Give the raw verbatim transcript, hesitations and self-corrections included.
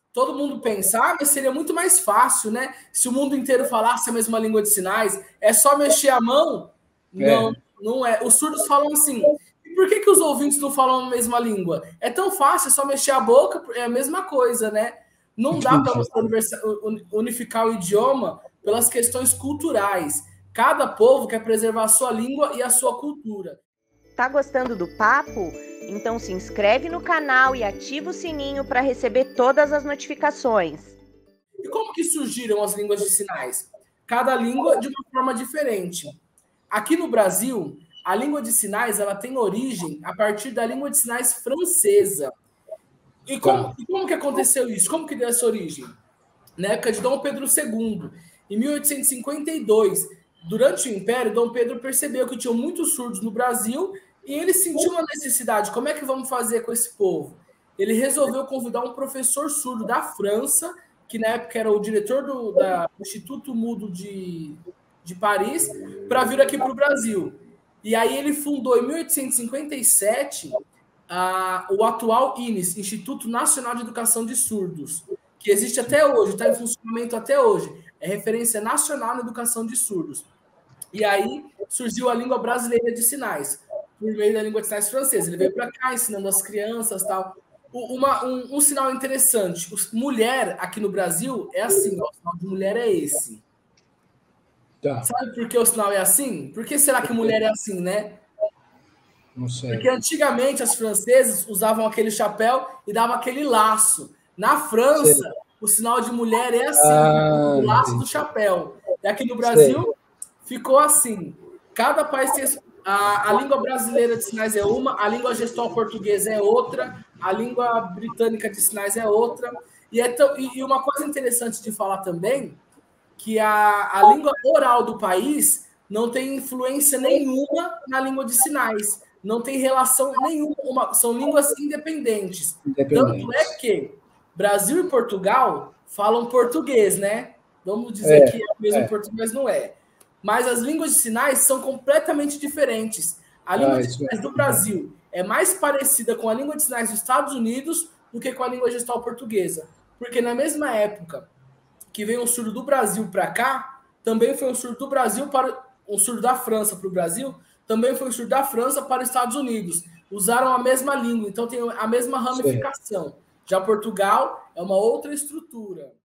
todo mundo pensa, ah, mas seria muito mais fácil, né? Se o mundo inteiro falasse a mesma língua de sinais, é só mexer a mão? Não, É. não é. Os surdos falam assim, e por que, que os ouvintes não falam a mesma língua? É tão fácil, é só mexer a boca, é a mesma coisa, né? Não dá para Entendi. você unificar o idioma pelas questões culturais. Cada povo quer preservar a sua língua e a sua cultura. Tá gostando do papo? Então se inscreve no canal e ativa o sininho para receber todas as notificações. E como que surgiram as línguas de sinais? Cada língua de uma forma diferente. Aqui no Brasil, a língua de sinais ela tem origem a partir da língua de sinais francesa. E como, Tá. e como que aconteceu isso? Como que deu essa origem? Na época de Dom Pedro segundo, em mil oitocentos e cinquenta e dois, durante o Império, Dom Pedro percebeu que tinham muitos surdos no Brasil e ele sentiu uma necessidade. Como é que vamos fazer com esse povo? Ele resolveu convidar um professor surdo da França, que na época era o diretor do da, Instituto Mudo de, de Paris, para vir aqui para o Brasil. E aí ele fundou, em mil oitocentos e cinquenta e sete, a, o atual I N E S, Instituto Nacional de Educação de Surdos, que existe até hoje, está em funcionamento até hoje. É referência nacional na educação de surdos. E aí surgiu a língua brasileira de sinais, por meio da língua de sinais francesa. Ele veio para cá ensinando as crianças e tal. Uma, um, um sinal interessante, mulher aqui no Brasil é assim, ó, o sinal de mulher é esse. Tá. Sabe por que o sinal é assim? Por que será que mulher é assim, né? Não sei. Porque antigamente as francesas usavam aquele chapéu e davam aquele laço. Na França, sei. O sinal de mulher é assim, ah, o laço entendi. Do chapéu. E aqui no Brasil sei. Ficou assim. Cada país tem a, a língua brasileira de sinais é uma, a língua gestual portuguesa é outra, a língua britânica de sinais é outra. E, é tão, e, e uma coisa interessante de falar também, que a, a língua oral do país não tem influência nenhuma na língua de sinais. Não tem relação nenhuma, uma, são línguas independentes. independentes. Tanto é que Brasil e Portugal falam português, né? Vamos dizer é, que é o mesmo é. português, não é. Mas as línguas de sinais são completamente diferentes. A língua ah, de sinais é. do Brasil é mais parecida com a língua de sinais dos Estados Unidos do que com a língua gestual portuguesa. Porque na mesma época que veio um surdo do Brasil para cá, também foi um surdo do Brasil para um surdo da França para o Brasil, também foi um surdo da França para os Estados Unidos. Usaram a mesma língua, então tem a mesma ramificação. Sim. Já Portugal é uma outra estrutura.